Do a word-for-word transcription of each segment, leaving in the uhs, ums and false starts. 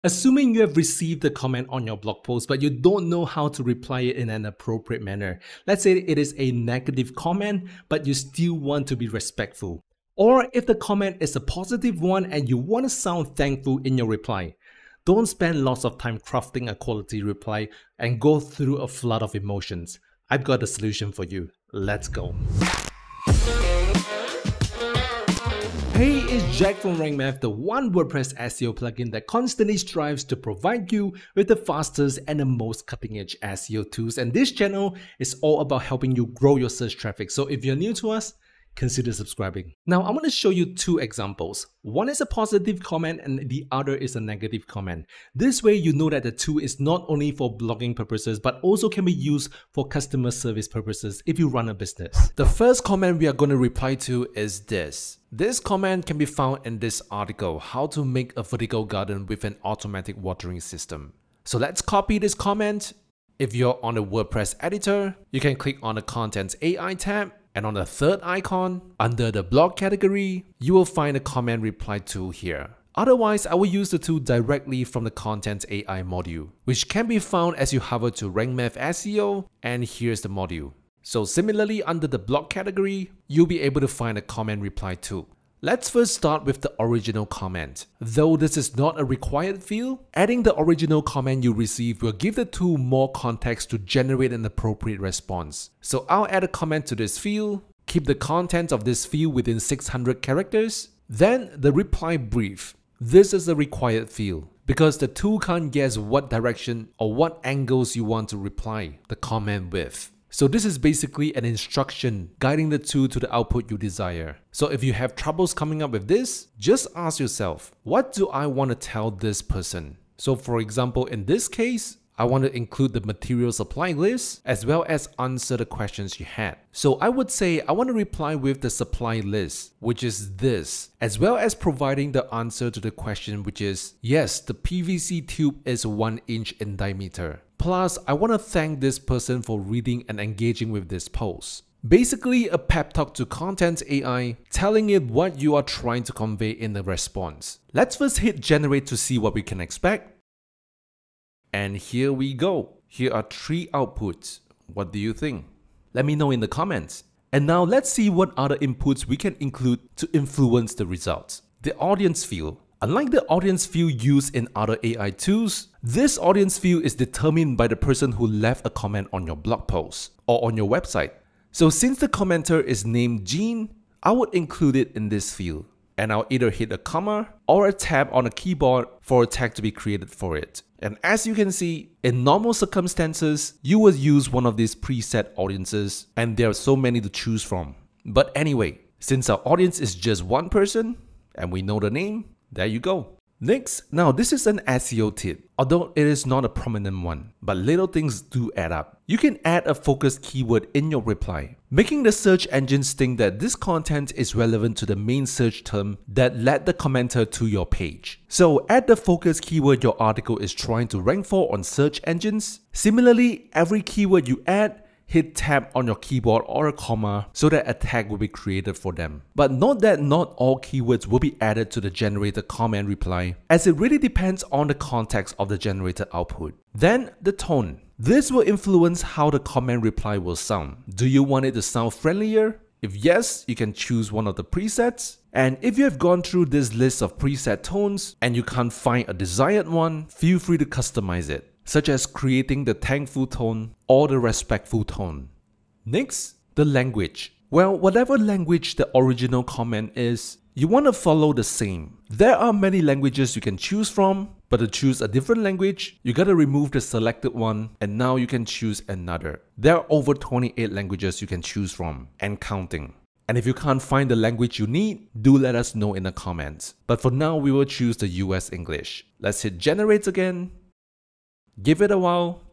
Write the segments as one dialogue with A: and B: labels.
A: Assuming you have received a comment on your blog post, but you don't know how to reply it in an appropriate manner. Let's say it is a negative comment, but you still want to be respectful. Or if the comment is a positive one and you want to sound thankful in your reply. Don't spend lots of time crafting a quality reply and go through a flood of emotions. I've got a solution for you. Let's go. Hey, it's Jack from RankMath, the one WordPress S E O plugin that constantly strives to provide you with the fastest and the most cutting-edge S E O tools. And this channel is all about helping you grow your search traffic. So if you're new to us, consider subscribing. Now, I'm going to show you two examples. One is a positive comment and the other is a negative comment. This way, you know that the tool is not only for blogging purposes, but also can be used for customer service purposes if you run a business. The first comment we are going to reply to is this. This comment can be found in this article, how to make a vertical garden with an automatic watering system. So let's copy this comment. If you're on a WordPress editor, you can click on the Contents A I tab. And on the third icon, under the blog category, you will find a comment reply tool here. Otherwise, I will use the tool directly from the Content A I module, which can be found as you hover to RankMath S E O, and here's the module. So similarly, under the blog category, you'll be able to find a comment reply tool. Let's first start with the original comment. Though this is not a required field, adding the original comment you receive will give the tool more context to generate an appropriate response. So I'll add a comment to this field, keep the content of this field within six hundred characters, then the reply brief. This is a required field because the tool can't guess what direction or what angles you want to reply the comment with. So this is basically an instruction guiding the tool to the output you desire. So if you have troubles coming up with this, just ask yourself, what do I want to tell this person? So for example, in this case, I want to include the material supply list as well as answer the questions you had. So I would say I want to reply with the supply list, which is this, as well as providing the answer to the question, which is, yes, the P V C tube is one inch in diameter. Plus, I want to thank this person for reading and engaging with this post. Basically, a pep talk to Content A I, telling it what you are trying to convey in the response. Let's first hit generate to see what we can expect. And here we go. Here are three outputs. What do you think? Let me know in the comments. And now let's see what other inputs we can include to influence the results. The audience field. Unlike the audience field used in other A I tools, this audience field is determined by the person who left a comment on your blog post or on your website. So since the commenter is named Jean, I would include it in this field. And I'll either hit a comma or a tab on a keyboard for a tag to be created for it. And as you can see, in normal circumstances, you would use one of these preset audiences, and there are so many to choose from. But anyway, since our audience is just one person, and we know the name, there you go. Next, now this is an S E O tip, although it is not a prominent one, but little things do add up. You can add a focused keyword in your reply, making the search engines think that this content is relevant to the main search term that led the commenter to your page. So add the focus keyword your article is trying to rank for on search engines. Similarly, every keyword you add, hit tab on your keyboard or a comma so that a tag will be created for them. But note that not all keywords will be added to the generated comment reply, as it really depends on the context of the generated output. Then the tone. This will influence how the comment reply will sound. Do you want it to sound friendlier? If yes, you can choose one of the presets. And if you have gone through this list of preset tones and you can't find a desired one, feel free to customize it, such as creating the thankful tone or the respectful tone. Next, the language. Well, whatever language the original comment is, you want to follow the same. There are many languages you can choose from, but to choose a different language, you gotta remove the selected one and now you can choose another. There are over twenty-eight languages you can choose from and counting. And if you can't find the language you need, do let us know in the comments. But for now, we will choose the U S English. Let's hit generate again. Give it a while,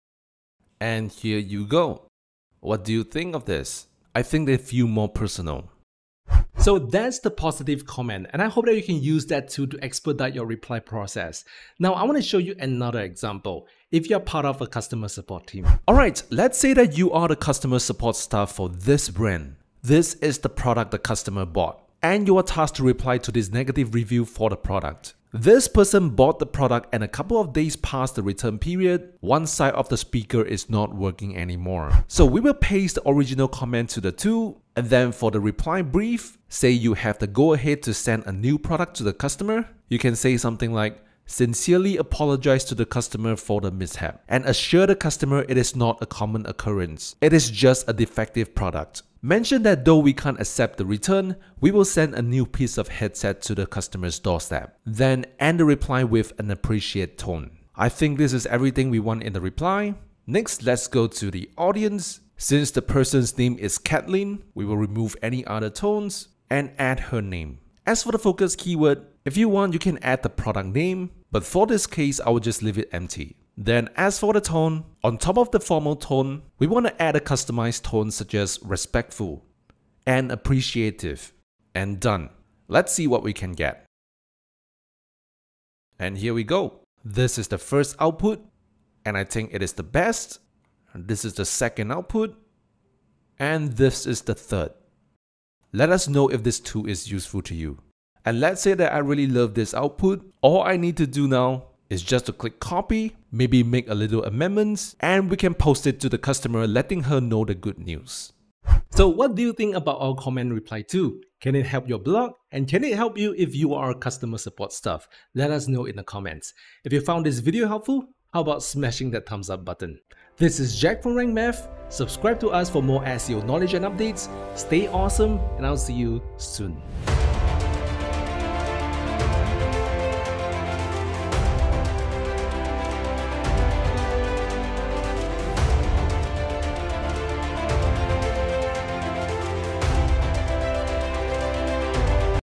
A: and here you go. What do you think of this? I think they feel more personal. So that's the positive comment, and I hope that you can use that too to expedite your reply process. Now I want to show you another example if you're part of a customer support team. Alright, let's say that you are the customer support staff for this brand. This is the product the customer bought, and you are tasked to reply to this negative review for the product. This person bought the product and a couple of days past the return period, one side of the speaker is not working anymore. So we will paste the original comment to the tool, and then for the reply brief, say you have the go ahead to send a new product to the customer. You can say something like, sincerely apologize to the customer for the mishap and assure the customer it is not a common occurrence. It is just a defective product. Mention that though we can't accept the return, we will send a new piece of headset to the customer's doorstep. Then end the reply with an appreciate tone. I think this is everything we want in the reply. Next, let's go to the audience. Since the person's name is Kathleen, we will remove any other tones and add her name. As for the focus keyword, if you want, you can add the product name, but for this case, I will just leave it empty. Then as for the tone, on top of the formal tone, we want to add a customized tone such as respectful and appreciative, and done. Let's see what we can get. And here we go. This is the first output, and I think it is the best. This is the second output, and this is the third. Let us know if this tool is useful to you. And let's say that I really love this output. All I need to do now is just to click copy, maybe make a little amendments, and we can post it to the customer, letting her know the good news. So what do you think about our comment reply tool? Can it help your blog? And can it help you if you are customer support staff? Let us know in the comments. If you found this video helpful, how about smashing that thumbs up button? This is Jack from Rank Math. Subscribe to us for more S E O knowledge and updates. Stay awesome, and I'll see you soon.